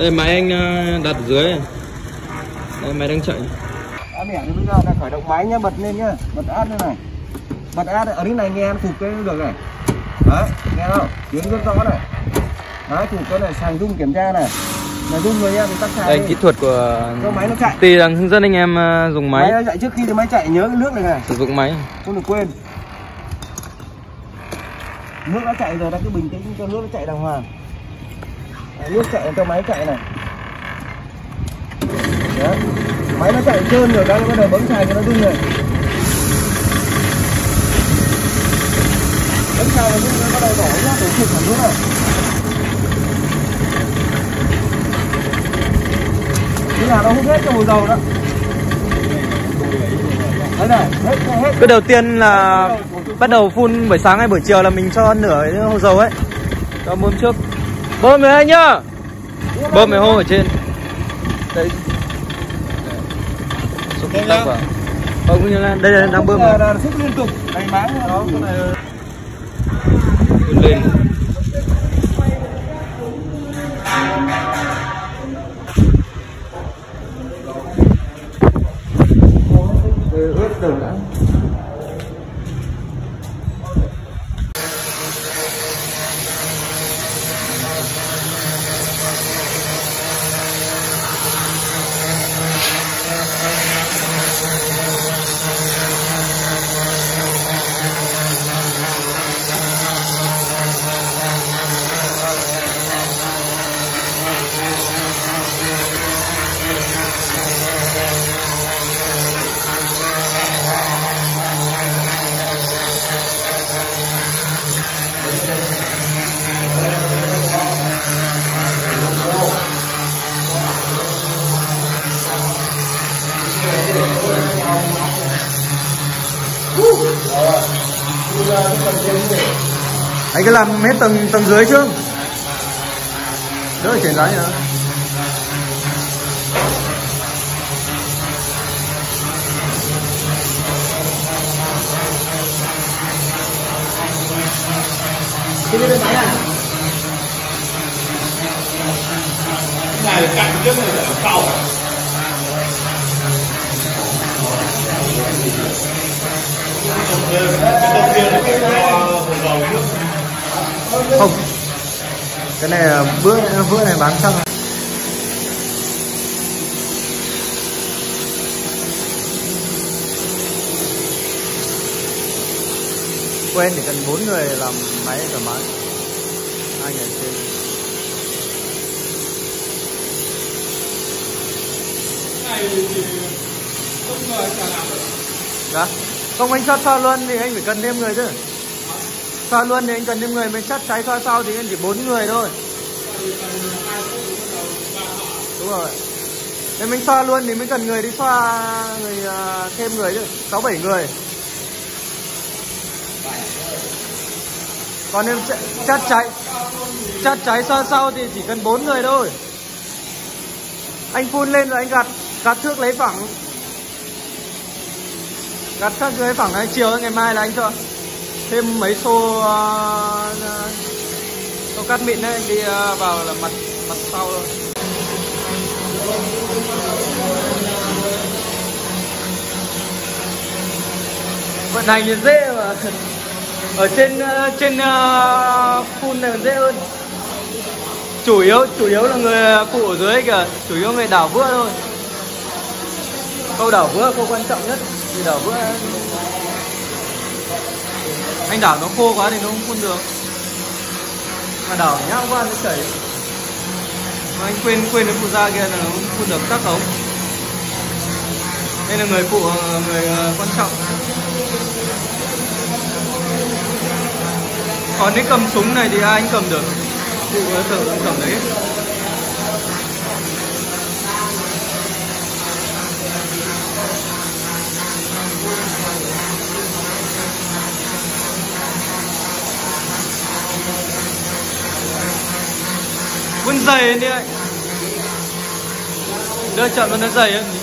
Đây máy anh đặt ở dưới này. Đây máy đang chạy. Mẹ thì bây giờ là khởi động máy nhá, bật lên nhá, bật át lên này. Bật át ở đây này nghe em chụp cái được này. Đấy, nghe không? Tiếng rất rõ này. Đấy, chụp cái này sàng rung kiểm tra này. Là rung rồi nha, thì tắt xài. Đây kỹ thuật của máy nó chạy. Ty đang hướng dẫn anh em dùng máy. Máy nó chạy trước khi thì máy chạy nhớ cái nước này này. Sử dụng máy. Không được quên. Nước đã chạy rồi, đã cứ bình tĩnh cho nước nó chạy đàng hoàng. Đấy, nước chạy cho máy chạy này. Đấy. Máy nó chạy trơn rồi, đang bắt đầu bấm xài cho nó rung này. Bấm xài nó rung nó bắt đầu đổ nhá, đổ trực hẳn nước này. Thế là nó hút hết cho hồ dầu đó. Đấy này, hết. Cái đầu tiên là bắt đầu phun buổi sáng hay buổi chiều là mình cho nửa cái hồ dầu ấy. Cho bơm trước. Bơm này anh nhá. Bơm này hô ở trên. Đấy. Không như là đây là đang bơm này. Là xúc liên tục. Này máng đó, cái này lên. ướt đầu đã. Anh cứ làm hết tầng dưới trước, đỡ chảy giá nữa. Này cạnh trước này là cầu. Không, cái này là bữa này bán xong. Quen thì cần 4 người làm máy thoải mái, 2 người trên. Này thì không ngờ cả làm được. Dạ. Không, anh xoa luôn thì anh phải cần thêm người chứ. Xoa luôn thì anh cần thêm người, mình chắt cháy xoa sau thì anh chỉ 4 người thôi. Đúng rồi. Nếu mình xoa luôn thì mới cần người đi xoa, thêm người chứ, 6-7 người. Còn em chắt cháy xoa sau thì chỉ cần 4 người thôi. Anh phun lên rồi anh gạt thước lấy phẳng. Gạt thước lấy phẳng này, chiều ngày mai là anh cho thêm mấy xô cát mịn đấy, anh đi vào là mặt sau thôi. Vận hành thì dễ mà. Ở trên phun này dễ hơn. Chủ yếu là người phụ ở dưới kìa, chủ yếu người đảo vữa thôi. Câu đảo vữa câu quan trọng nhất, vì đảo vữa anh đảo nó khô quá thì nó không phun được, mà đảo nhão quá nó chảy. Mà anh quên cái phụ da kia là nó không phun được tắc ống. Đây là người phụ, người quan trọng. Còn cái cầm súng này thì ai anh cầm được, phụ tự cầm đấy. Vươn dày lên đi anh, đưa chậm nó dày ấy.